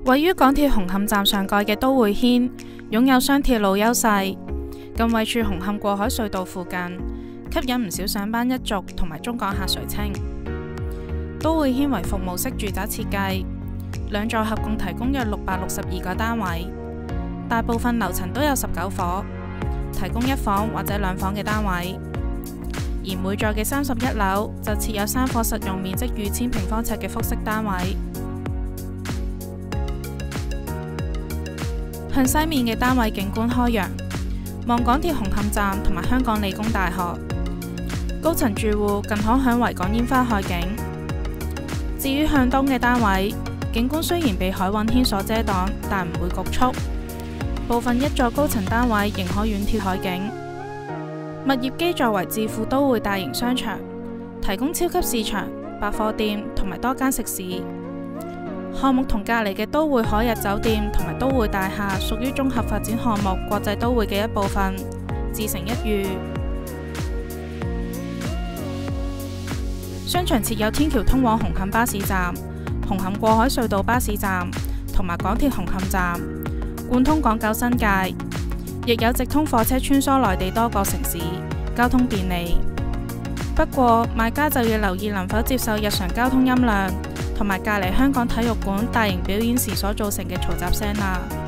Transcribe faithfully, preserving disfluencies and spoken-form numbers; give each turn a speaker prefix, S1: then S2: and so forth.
S1: 位於港鐵紅磡站上蓋嘅都會軒，擁有雙鐵路優勢，更位處紅磡過海隧道附近，吸引唔少上班一族同埋中港客垂青。都會軒為服務式住宅設計，兩座合共提供約六百六十二個單位，大部分樓層都有十九伙，提供一房或者兩房嘅單位。而每座嘅三十一樓就設有三伙實用面積逾千平方尺嘅複式單位。向西面嘅單位景觀開揚，望港鐵紅磡站同埋香港理工大學。高層住戶更可享維港煙花海景。至於向東嘅單位，景觀雖然被海韻軒所遮擋，但唔會局促。部分一座高層單位仍可遠眺海景。物業基作為置富都會大型商場，提供超級市場、百貨店同埋多間食肆。項目同隔籬嘅都會海逸酒店同埋都會大廈屬於綜合發展項目國際都會嘅一部分，自成一隅。商場設有天橋通往紅磡巴士站、紅磡過海隧道巴士站同埋港鐵紅磡站，貫通港九新界，亦有直通火車穿梭內地多個城市，交通便利。不過買家就要留意能否接受日常交通音量同埋隔離香港體育館大型表演時所造成嘅嘈雜聲啦。